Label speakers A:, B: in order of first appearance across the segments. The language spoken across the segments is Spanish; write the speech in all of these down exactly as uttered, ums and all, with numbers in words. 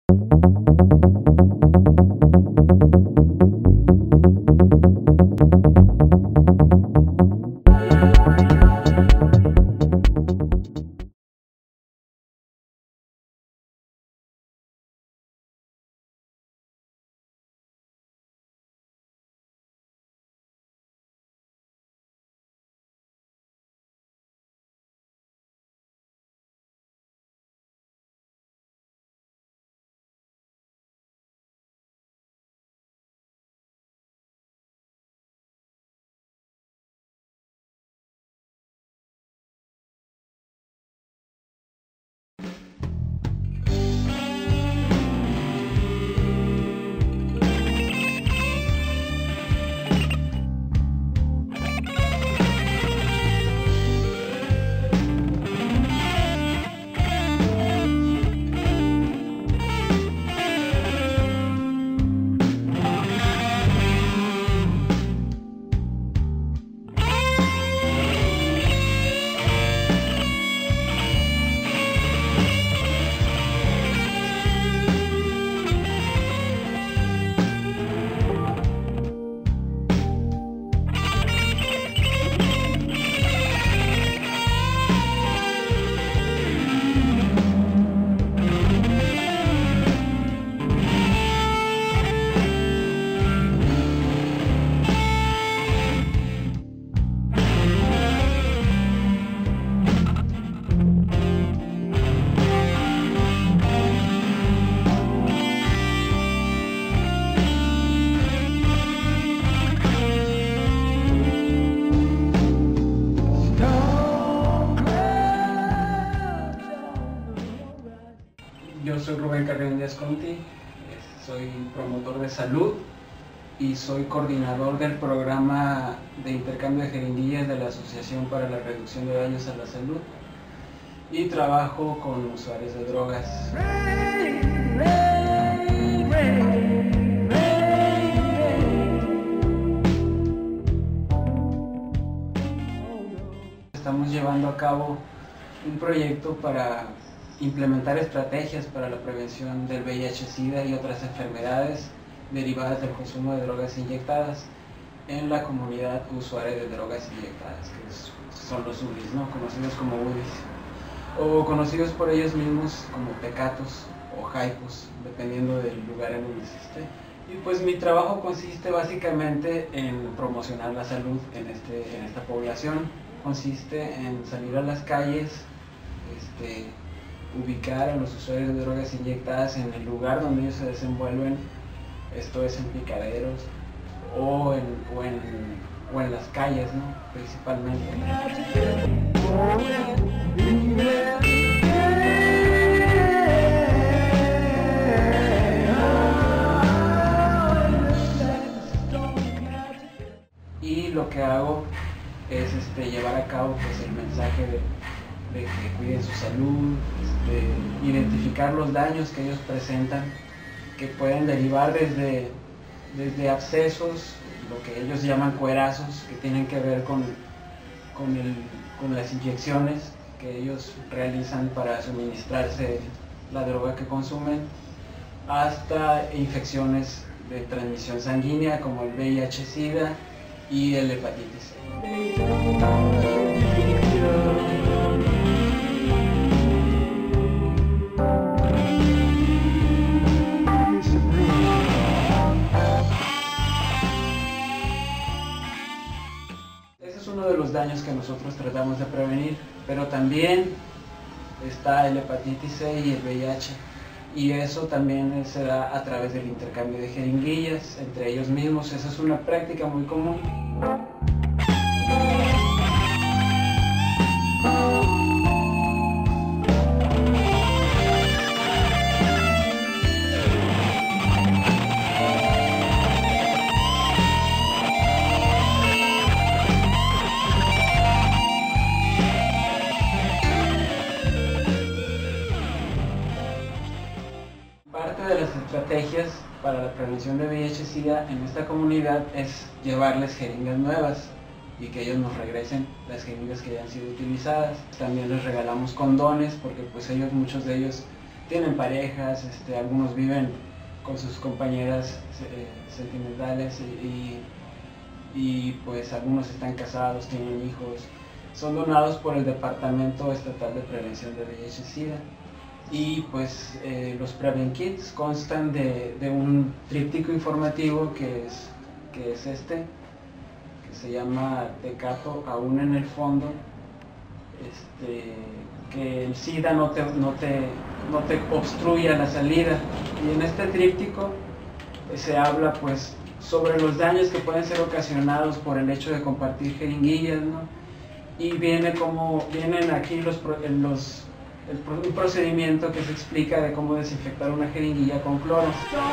A: Yo soy Rubén Carrión Díaz Conti, soy promotor de salud y soy coordinador del programa de intercambio de jeringuillas de la Asociación para la Reducción de Daños a la Salud y trabajo con usuarios de drogas. Estamos llevando a cabo un proyecto para implementar estrategias para la prevención del V I H SIDA y otras enfermedades derivadas del consumo de drogas inyectadas en la comunidad usuaria de drogas inyectadas, que son los U D Is, ¿no? Conocidos como U D Is, o conocidos por ellos mismos como pecatos o jaipos, dependiendo del lugar en donde se esté. Y pues mi trabajo consiste básicamente en promocionar la salud en, este, en esta población. Consiste en salir a las calles, este, ubicar a los usuarios de drogas inyectadas en el lugar donde ellos se desenvuelven, esto es en picaderos o en, o en, o en las calles, ¿no? Principalmente. Y lo que hago es este, llevar a cabo pues, el mensaje de de que cuiden su salud, de identificar los daños que ellos presentan, que pueden derivar desde, desde abscesos, lo que ellos llaman cuerazos, que tienen que ver con, con, el, con las inyecciones que ellos realizan para suministrarse la droga que consumen, hasta infecciones de transmisión sanguínea como el V I H SIDA y el hepatitis C. Uno de los daños que nosotros tratamos de prevenir, pero también está el hepatitis C y el V I H, y eso también se da a través del intercambio de jeringuillas entre ellos mismos. Esa es una práctica muy común. De las estrategias para la prevención de V I H SIDA en esta comunidad es llevarles jeringas nuevas y que ellos nos regresen las jeringas que ya han sido utilizadas. También les regalamos condones porque pues ellos, muchos de ellos tienen parejas, este, algunos viven con sus compañeras eh, sentimentales y, y, y pues algunos están casados, tienen hijos. Son donados por el Departamento Estatal de Prevención de V I H SIDA. Y pues eh, los Preven Kits constan de, de un tríptico informativo que es, que es este, que se llama Tecato aún en el fondo, este, que el SIDA no te, no, te, no te obstruya la salida. Y en este tríptico eh, se habla pues sobre los daños que pueden ser ocasionados por el hecho de compartir jeringuillas, ¿no? Y viene como, vienen aquí los, los el, un procedimiento que se explica de cómo desinfectar una jeringuilla con cloro.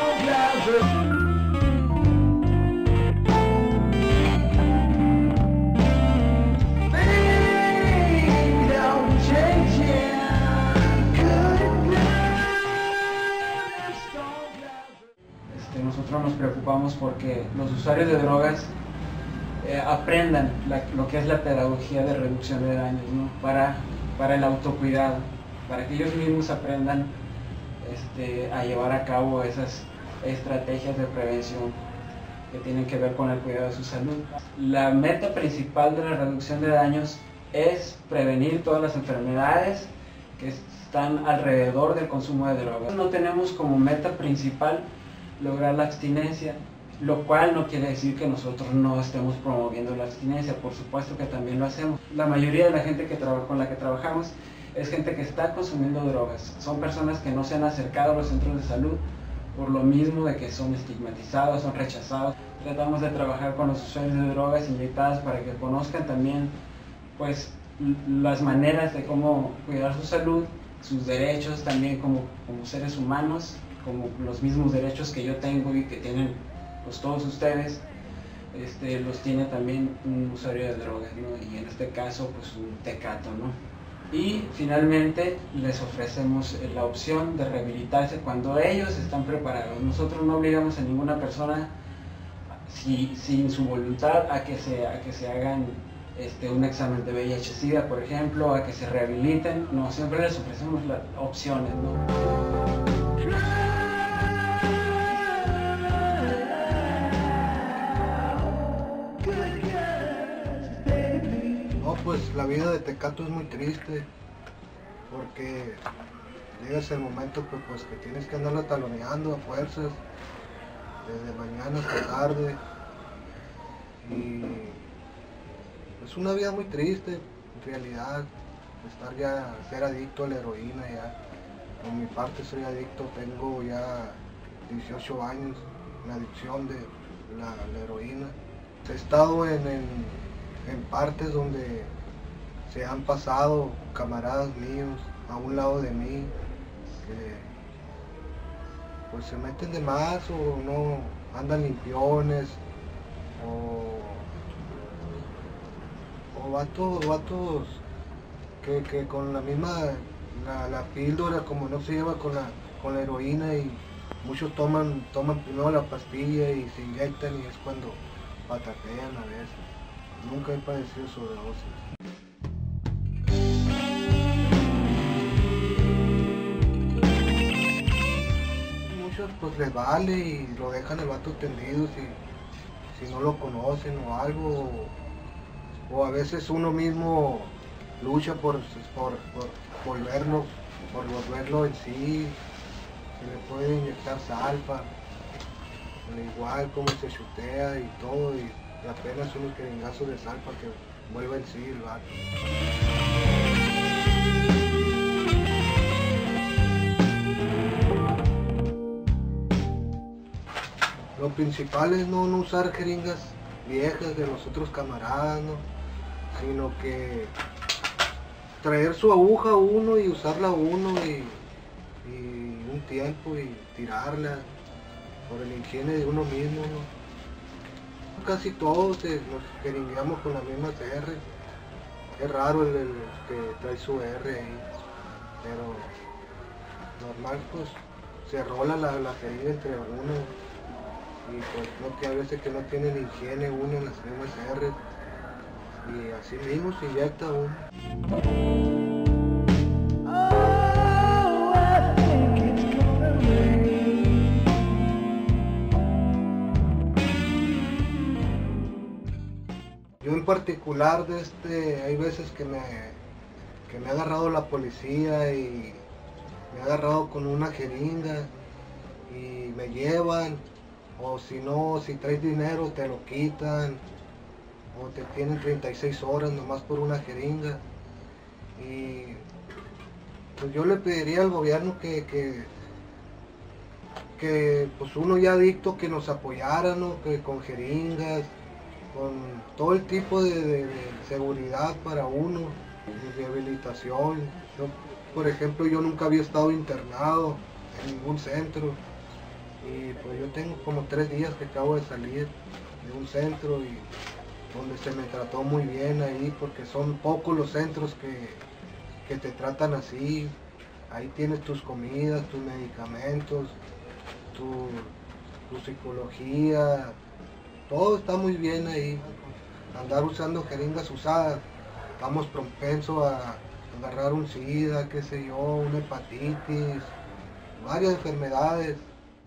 A: Este, nosotros nos preocupamos porque los usuarios de drogas eh, aprendan la, lo que es la pedagogía de reducción de daños, ¿no? para, para el autocuidado, para que ellos mismos aprendan este, a llevar a cabo esas estrategias de prevención que tienen que ver con el cuidado de su salud. La meta principal de la reducción de daños es prevenir todas las enfermedades que están alrededor del consumo de drogas. No tenemos como meta principal lograr la abstinencia, lo cual no quiere decir que nosotros no estemos promoviendo la abstinencia, por supuesto que también lo hacemos. La mayoría de la gente que trabaja, con la que trabajamos es gente que está consumiendo drogas, son personas que no se han acercado a los centros de salud por lo mismo de que son estigmatizados, son rechazados. Tratamos de trabajar con los usuarios de drogas inyectadas para que conozcan también pues, las maneras de cómo cuidar su salud, sus derechos también como, como seres humanos, como los mismos derechos que yo tengo y que tienen pues, todos ustedes, este, los tiene también un usuario de drogas, ¿no? Y en este caso pues un tecato, ¿no? Y finalmente les ofrecemos la opción de rehabilitarse cuando ellos están preparados. Nosotros no obligamos a ninguna persona si, sin su voluntad a que se, a que se hagan este, un examen de V I H SIDA, por ejemplo, a que se rehabiliten. No, siempre les ofrecemos las opciones, ¿no?
B: Pues la vida de Tecato es muy triste porque llegas el momento que, pues, que tienes que andarla taloneando a fuerzas desde mañana hasta tarde y es una vida muy triste en realidad, estar ya, ser adicto a la heroína ya. Por mi parte soy adicto, tengo ya dieciocho años en la adicción de la, la heroína. He estado en, en, en partes donde se han pasado camaradas míos a un lado de mí que pues se meten de más o no andan limpiones o, o vatos, vatos que, que con la misma la, la píldora como no se lleva con la, con la heroína y muchos toman, toman primero la pastilla y se inyectan y es cuando patatean a veces. Nunca he padecido sobredosis. Pues les vale y lo dejan el vato tendido si, si no lo conocen o algo, o, o a veces uno mismo lucha por, por, por volverlo, por volverlo en sí, se le puede inyectar salpa, igual como se chutea y todo, y, y apenas unos jeringazos de salpa que vuelve en sí el vato. Lo principal es no, no usar jeringas viejas de los otros camaradas, ¿no? Sino que traer su aguja uno y usarla uno y, y un tiempo y tirarla por el higiene de uno mismo, ¿no? Casi todos eh, nos jeringueamos con las mismas R. Es raro el, el que trae su R ahí, pero normal pues se rola la, la jeringa entre uno. Y pues no, que a veces que no tienen higiene uno en las mismas R y así mismo se inyecta uno. en particular, de este, hay veces que me, que me ha agarrado la policía y me ha agarrado con una jeringa y me llevan, o si no, si traes dinero te lo quitan, o te tienen treinta y seis horas nomás por una jeringa. Y pues yo le pediría al gobierno que, que, que pues uno ya adicto, que nos apoyara, ¿no? Que con jeringas, con todo el tipo de, de, de seguridad para uno, de rehabilitación. Yo, por ejemplo, yo nunca había estado internado en ningún centro, y pues yo tengo como tres días que acabo de salir de un centro y donde se me trató muy bien ahí, porque son pocos los centros que, que te tratan así. Ahí tienes tus comidas, tus medicamentos, tu, tu psicología, todo está muy bien ahí. Andar usando jeringas usadas, estamos propensos a agarrar un SIDA, qué sé yo, una hepatitis, varias enfermedades.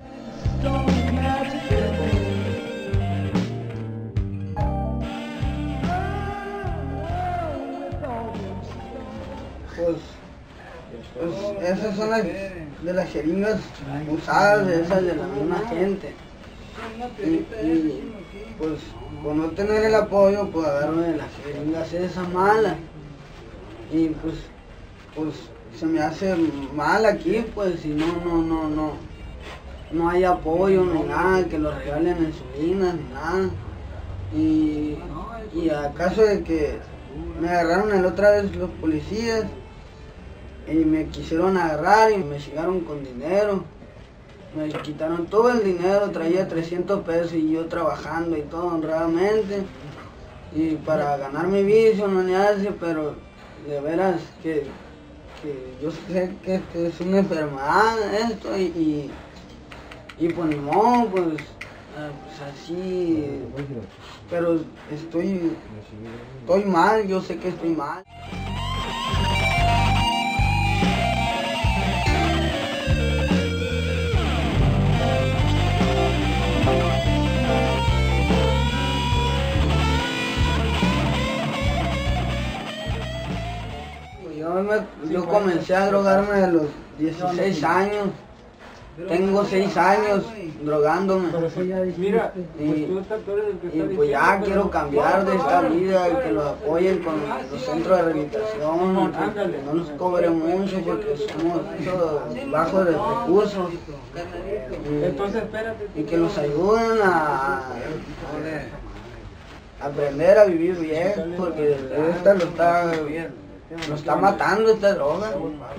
C: Pues, pues esas son las de las jeringas usadas, esas de la misma gente. Y, y pues por no tener el apoyo, pues agarro de las jeringas esas malas. Y pues, pues se me hace mal aquí, pues si no, no, no, no, no hay apoyo ni nada, que los regalen insulina ni nada. Y, y a caso de que me agarraron la otra vez los policías y me quisieron agarrar y me llegaron con dinero, me quitaron todo el dinero, traía trescientos pesos y yo trabajando y todo honradamente, y para ganar mi vicio no le hace, pero de veras que, que yo sé que esto es una enfermedad esto, y, y, y pues ni modo, pues, pues así, pero estoy, estoy mal, yo sé que estoy mal. Yo, me, yo comencé a drogarme a los dieciséis años, tengo seis años drogándome.
A: Mira,
C: y, y pues ya quiero cambiar de esta vida, que los apoyen con los centros de rehabilitación, que no nos cobren mucho porque somos bajos de recursos, y, y que nos ayuden a, a aprender a vivir bien, porque esta lo está, lo está matando esta droga.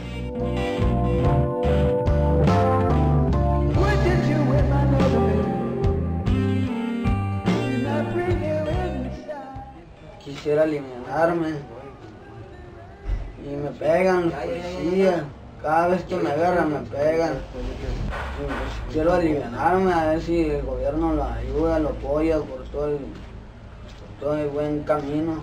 C: Quisiera aliviarme y me pegan los policías, cada vez que me agarran me pegan. Y pues quiero aliviarme, a ver si el gobierno lo ayuda, lo apoya por todo el, por todo el buen camino.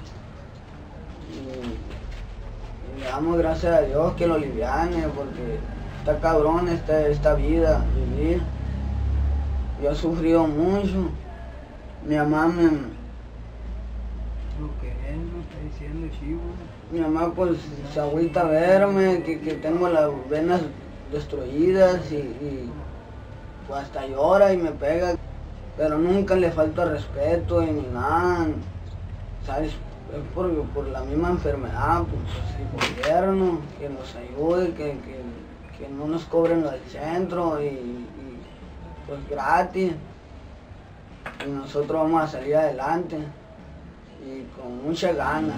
C: Y, y le damos gracias a Dios que lo aliviane, porque está cabrón esta, esta vida, vivir. Yo he sufrido mucho, mi mamá me...
D: Lo que él nos está diciendo, chivo.
C: Mi mamá pues se agüita a verme, que, que tengo las venas destruidas y, y pues hasta llora y me pega, pero nunca le falta respeto y ni nada, ¿sabes? Es por, por la misma enfermedad, pues el gobierno, que nos ayude, que, que, que no nos cobren lo del centro y, y pues gratis, y nosotros vamos a salir adelante y con mucha ganas.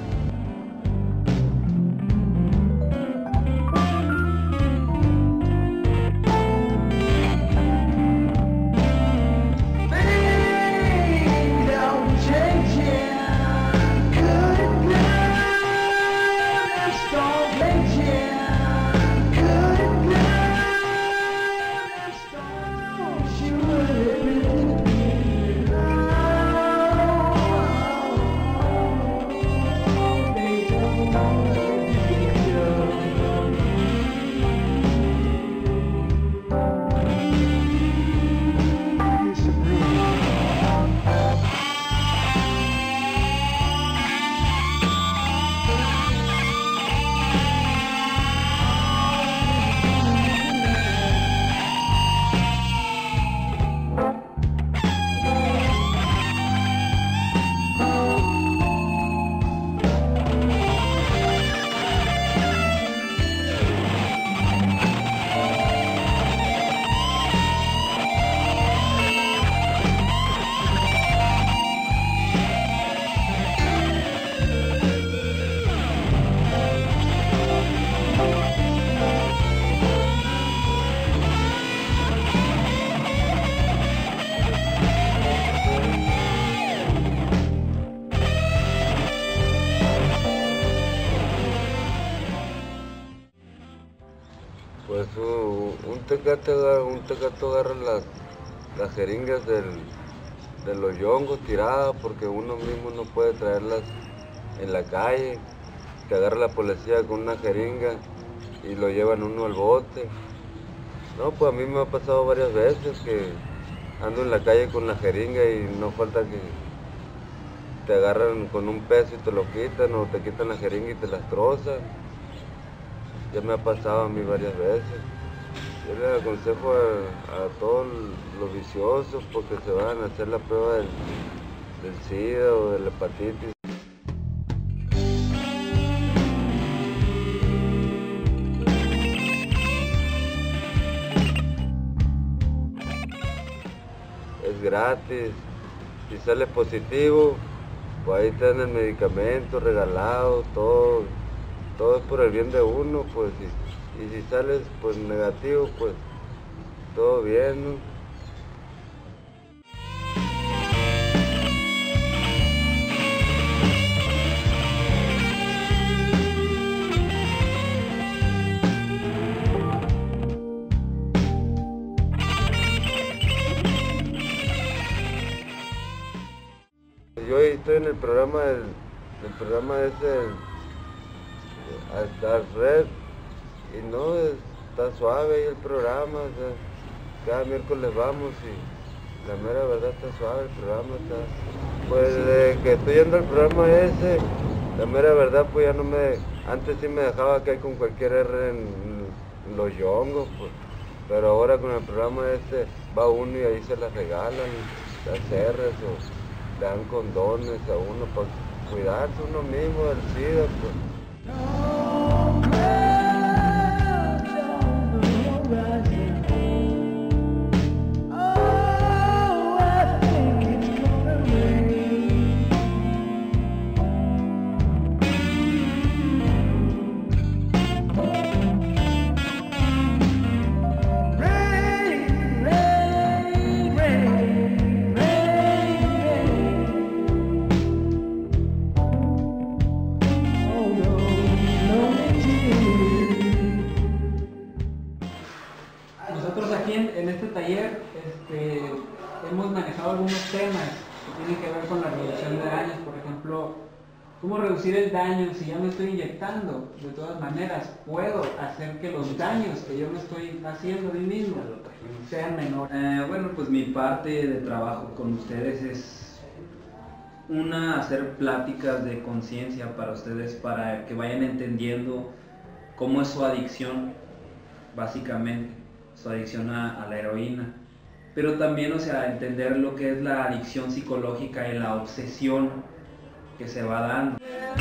E: tecate agarra, un tecato agarra las, las jeringas del, de los yongos tiradas porque uno mismo no puede traerlas en la calle, que agarra la policía con una jeringa y lo llevan uno al bote. No, pues a mí me ha pasado varias veces que ando en la calle con la jeringa y no falta que te agarran con un peso y te lo quitan, o te quitan la jeringa y te la destrozan. Ya me ha pasado a mí varias veces. Yo les aconsejo a, a todos los viciosos porque se van a hacer la prueba del, del SIDA o de la hepatitis. Es gratis, si sales positivo, pues ahí te dan el medicamento regalado, todo, todo es por el bien de uno, pues, y, y si sales pues negativo, pues todo bien, ¿no? Yo estoy en el programa del, el programa ese, hasta Red, y no, está suave ahí el programa, o sea, cada miércoles vamos y la mera verdad está suave el programa, está, pues desde que estoy yendo al programa ese, la mera verdad pues ya no me, antes sí me dejaba caer con cualquier R en, en los yongos, pues, pero ahora con el programa ese va uno y ahí se las regalan, las R's o le dan condones a uno para cuidarse uno mismo del SIDA, pues.
A: Nosotros aquí en, en este taller este, hemos manejado algunos temas que tienen que ver con la reducción de daños, por ejemplo, cómo reducir el daño si ya me estoy inyectando. De todas maneras, puedo hacer que los daños que yo me estoy haciendo a mí mismo sean menores.
F: Eh, bueno, pues mi parte de trabajo con ustedes es una, hacer pláticas de conciencia para ustedes, para que vayan entendiendo cómo es su adicción, básicamente, su adicción a, a la heroína. Pero también, o sea, entender lo que es la adicción psicológica y la obsesión que se va dando.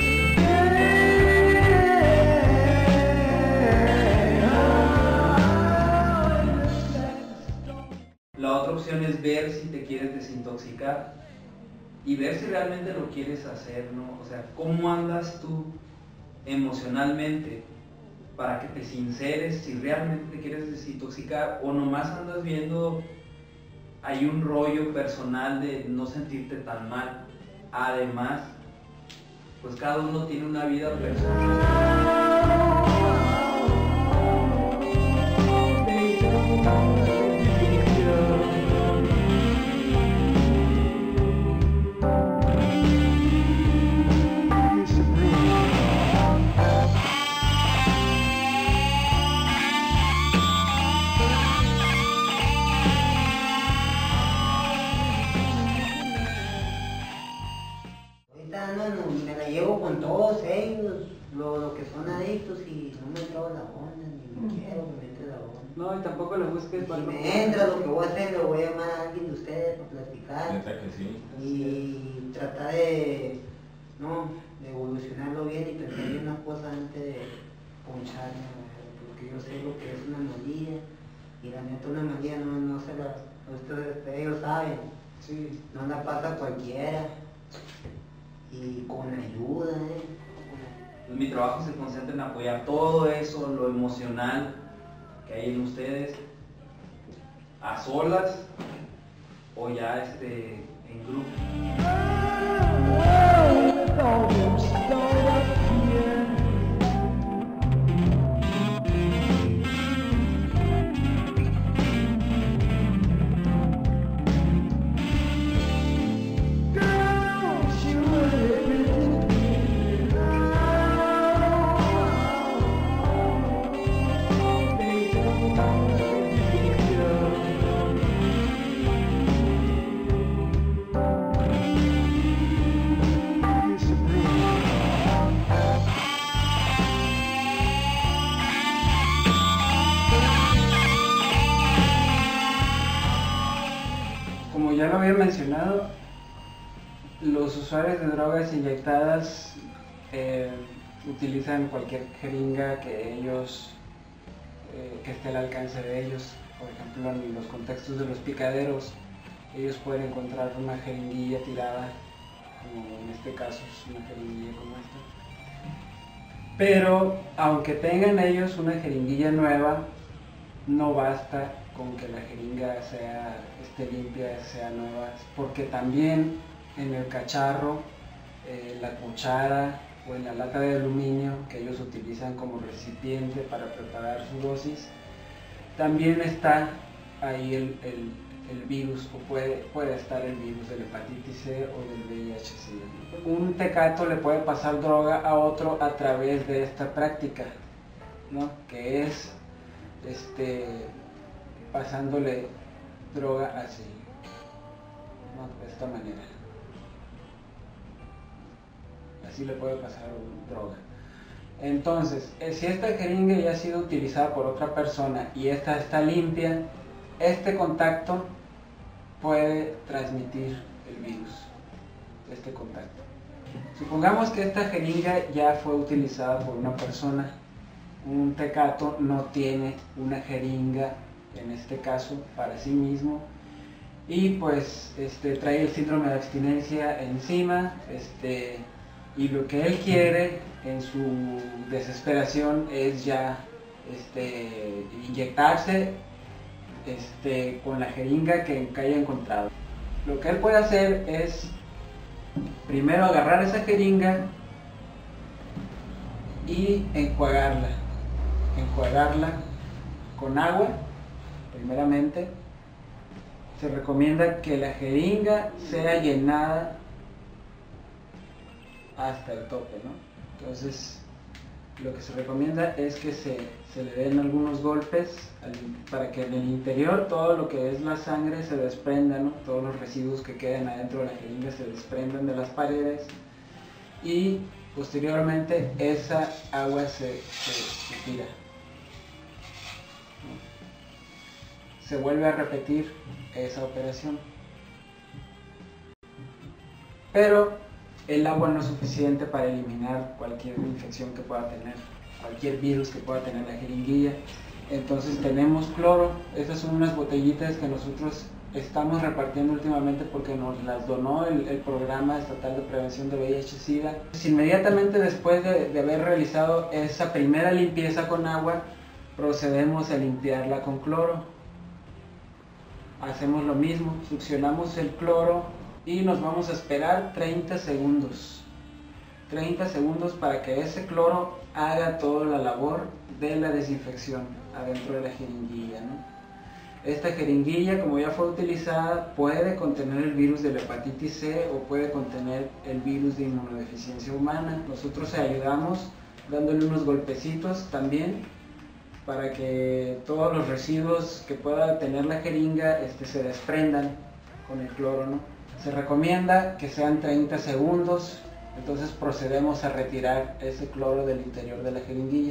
F: La otra opción es ver si te quieres desintoxicar y ver si realmente lo quieres hacer, ¿no? O sea, ¿cómo andas tú emocionalmente para que te sinceres si realmente te quieres desintoxicar, o nomás andas viendo hay un rollo personal de no sentirte tan mal? Además, pues cada uno tiene una vida personal.
C: Me la llevo con todos ellos, lo, lo que son adictos, y no me entró la onda, ni me quiero que me entre la onda.
A: No, y tampoco le busques
C: Si
A: para
C: me entra, lo que voy a hacer, le voy a llamar a alguien de ustedes para platicar.
G: Neta que sí.
C: Y tratar de, no, de evolucionarlo bien y pensar bien las cosas antes de poncharme, porque yo sé lo que es una malilla, y la neta una malilla no, no se la, ustedes, ellos saben,
A: Sí.
C: no la pasa cualquiera. Y con ayuda, ¿eh?
F: Pues mi trabajo se concentra en apoyar todo eso, lo emocional que hay en ustedes, a solas o ya este, en grupo.
A: ya lo había mencionado, los usuarios de drogas inyectadas eh, utilizan cualquier jeringa que ellos, eh, que esté al alcance de ellos. Por ejemplo, en los contextos de los picaderos, ellos pueden encontrar una jeringuilla tirada, como en este caso es una jeringuilla como esta. Pero aunque tengan ellos una jeringuilla nueva, no basta con que la jeringa sea, esté limpia, sea nueva, porque también en el cacharro, eh, la cuchara o en la lata de aluminio que ellos utilizan como recipiente para preparar su dosis, también está ahí el, el, el virus, o puede, puede estar el virus de la hepatitis C o del V I H SIDA. Un tecato le puede pasar droga a otro a través de esta práctica, ¿no? Que es este, pasándole droga así, ¿no? De esta manera. Así le puede pasar droga. Entonces, si esta jeringa ya ha sido utilizada por otra persona y esta está limpia, este contacto puede transmitir el virus, este contacto. Supongamos que esta jeringa ya fue utilizada por una persona. Un tecato no tiene una jeringa, en este caso, para sí mismo, y pues este, trae el síndrome de abstinencia encima, este, y lo que él quiere en su desesperación es ya este, inyectarse este, con la jeringa que, que haya encontrado. Lo que él puede hacer es primero agarrar esa jeringa y enjuagarla, enjuagarla con agua primeramente. Se recomienda que la jeringa sea llenada hasta el tope, ¿no? Entonces, lo que se recomienda es que se, se le den algunos golpes al, para que en el interior todo lo que es la sangre se desprenda, ¿no? Todos los residuos que queden adentro de la jeringa se desprendan de las paredes, y posteriormente esa agua se, se, se tira, ¿no? Se vuelve a repetir esa operación, pero el agua no es suficiente para eliminar cualquier infección que pueda tener, cualquier virus que pueda tener la jeringuilla. Entonces tenemos cloro. Estas son unas botellitas que nosotros estamos repartiendo últimamente porque nos las donó el, el Programa Estatal de Prevención de V I H SIDA. Inmediatamente después de, de haber realizado esa primera limpieza con agua, procedemos a limpiarla con cloro. Hacemos lo mismo, succionamos el cloro y nos vamos a esperar treinta segundos. treinta segundos para que ese cloro haga toda la labor de la desinfección adentro de la jeringuilla, ¿no? Esta jeringuilla, como ya fue utilizada, puede contener el virus de la hepatitis C o puede contener el virus de inmunodeficiencia humana. Nosotros ayudamos dándole unos golpecitos también para que todos los residuos que pueda tener la jeringa este, se desprendan con el cloro, ¿no? Se recomienda que sean treinta segundos, entonces procedemos a retirar ese cloro del interior de la jeringuilla.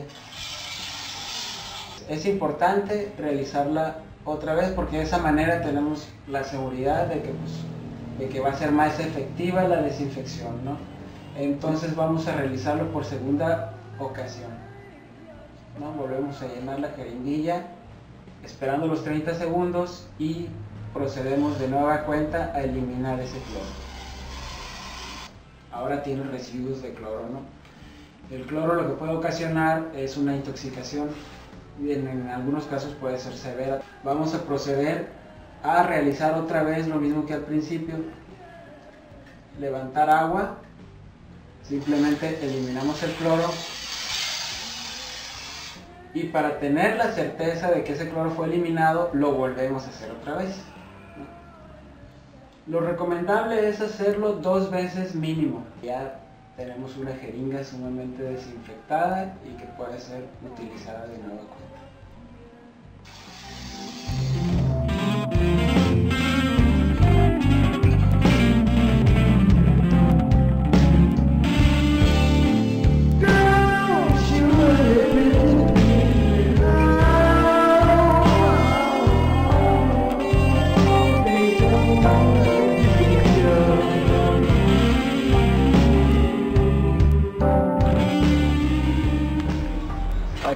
A: Es importante realizarla otra vez porque de esa manera tenemos la seguridad de que, pues, de que va a ser más efectiva la desinfección, ¿no? Entonces vamos a realizarlo por segunda ocasión, ¿no? Volvemos a llenar la jeringuilla esperando los treinta segundos y procedemos de nueva cuenta a eliminar ese cloro. Ahora tiene residuos de cloro, ¿no? El cloro lo que puede ocasionar es una intoxicación y en, en algunos casos puede ser severa. Vamos a proceder a realizar otra vez lo mismo que al principio. Levantar agua, simplemente eliminamos el cloro y para tener la certeza de que ese cloro fue eliminado, lo volvemos a hacer otra vez. Lo recomendable es hacerlo dos veces mínimo. Ya tenemos una jeringa sumamente desinfectada y que puede ser utilizada de nueva cuenta.
G: Bye.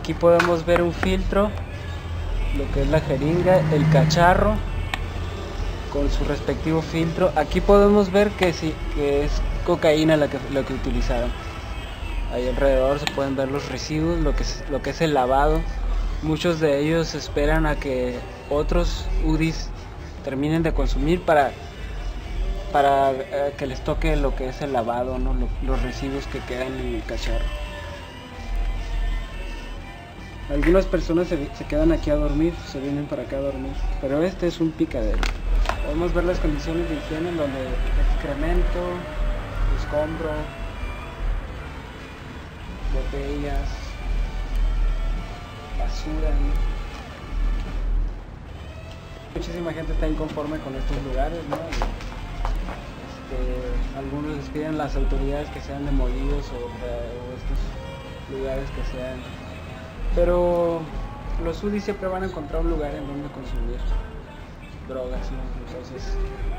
A: Aquí podemos ver un filtro, lo que es la jeringa, el cacharro con su respectivo filtro. Aquí podemos ver que sí, que es cocaína la que, lo que utilizaron. Ahí alrededor se pueden ver los residuos, lo que es, lo que es el lavado. Muchos de ellos esperan a que otros U D Is terminen de consumir para, para eh, que les toque lo que es el lavado, ¿no? Lo, los residuos que quedan en el cacharro. Algunas personas se, se quedan aquí a dormir, se vienen para acá a dormir, pero este es un picadero. Podemos ver las condiciones de higiene, donde excremento, escombro, botellas, basura, ¿no? Muchísima gente está inconforme con estos lugares, ¿no? Este, algunos les piden a las autoridades que sean demolidos o, o estos lugares que sean, pero los U D I siempre van a encontrar un lugar en donde consumir drogas, ¿no? Entonces,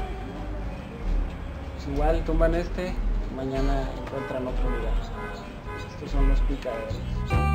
A: pues igual tumban este, mañana encuentran otro lugar. Estos son los picaderos.